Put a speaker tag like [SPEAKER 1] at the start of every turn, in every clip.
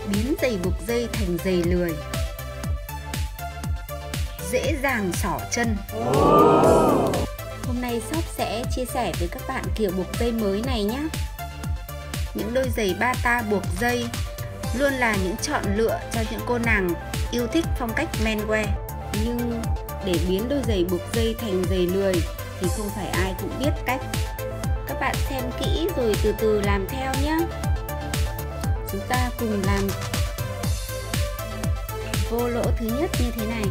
[SPEAKER 1] Biến giày buộc dây thành giày lười, dễ dàng xỏ chân. Hôm nay shop sẽ chia sẻ với các bạn kiểu buộc dây mới này nhé. Những đôi giày bata buộc dây luôn là những chọn lựa cho những cô nàng yêu thích phong cách menswear. Nhưng để biến đôi giày buộc dây thành giày lười thì không phải ai cũng biết cách. Các bạn xem kỹ rồi từ từ làm theo nhé. Chúng ta cùng làm vô lỗ thứ nhất như thế này.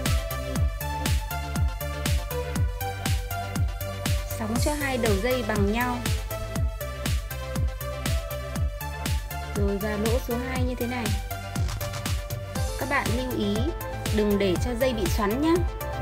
[SPEAKER 1] Sóng cho hai đầu dây bằng nhau. Rồi vào lỗ số 2 như thế này. Các bạn lưu ý đừng để cho dây bị xoắn nhé.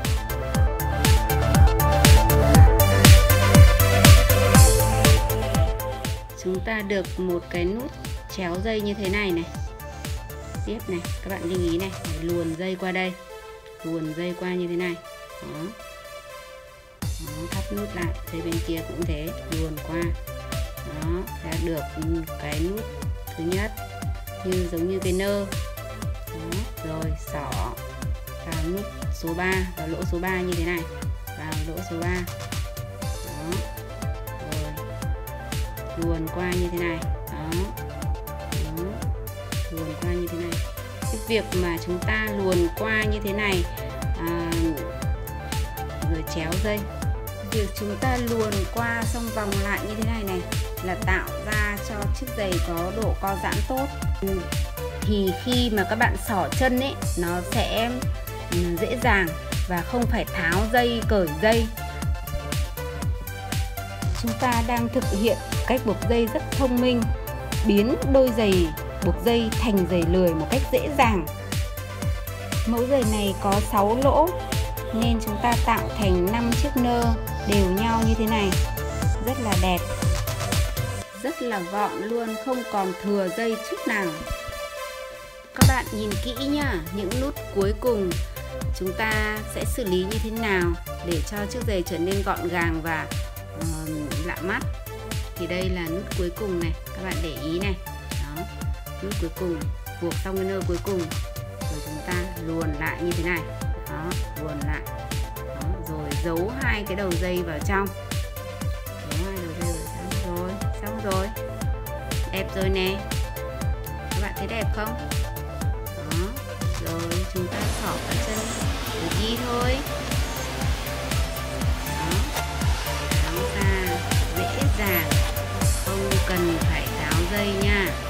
[SPEAKER 1] Chúng ta được một cái nút chéo dây như thế này này. Tiếp này, các bạn lưu ý này, phải luồn dây qua đây. Luồn dây qua như thế này. Đó. Đó, thắt nút lại, dây bên kia cũng thế, luồn qua. Đó, ra được cái nút thứ nhất giống như cái nơ. Đó, rồi xỏ vào nút số 3, vào lỗ số 3 như thế này. Vào lỗ số 3. Đó. Rồi luồn qua như thế này. Đó. Đó. Luồn qua như thế này. Cái việc mà chúng ta luồn qua như thế này rồi chéo dây, việc chúng ta luồn qua xong vòng lại như thế này này là tạo ra cho chiếc giày có độ co giãn tốt. Thì khi mà các bạn xỏ chân ấy, nó sẽ dễ dàng và không phải tháo dây, cởi dây. Chúng ta đang thực hiện cách buộc dây rất thông minh, biến đôi giày buộc dây thành giày lười một cách dễ dàng. Mẫu giày này có 6 lỗ nên chúng ta tạo thành 5 chiếc nơ đều nhau như thế này. Rất là đẹp, rất là gọn luôn, không còn thừa dây chút nào. Các bạn nhìn kỹ nhá, những nút cuối cùng chúng ta sẽ xử lý như thế nào để cho chiếc giày trở nên gọn gàng và lạ mắt. Thì đây là nút cuối cùng này, các bạn để ý này. Đó, nút cuối cùng, buộc xong cái nơ cuối cùng rồi chúng ta luồn lại như thế này. Đó, luồn lại. Đó, rồi giấu hai cái đầu dây vào trong. Giấu hai đầu dây vào trong rồi, xong rồi. Đẹp rồi nè. Các bạn thấy đẹp không? Đó, rồi chúng ta xỏ vào chân để đi thôi. Đó, tháo ra dễ dàng, không cần phải tháo dây nha.